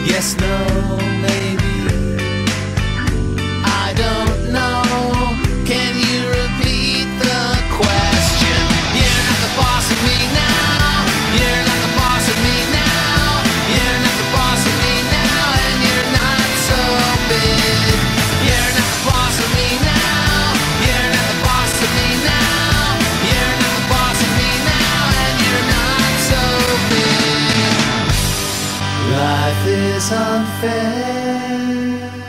Yes, no, maybe. I don't know. Can you repeat the question? You're not the boss of me now. You're not the boss of me now. You're not the boss of me now, and you're not so big. You're not the boss of me now. You're not the boss of me now. You're not the boss of me now, and you're not so big. Life is unfair.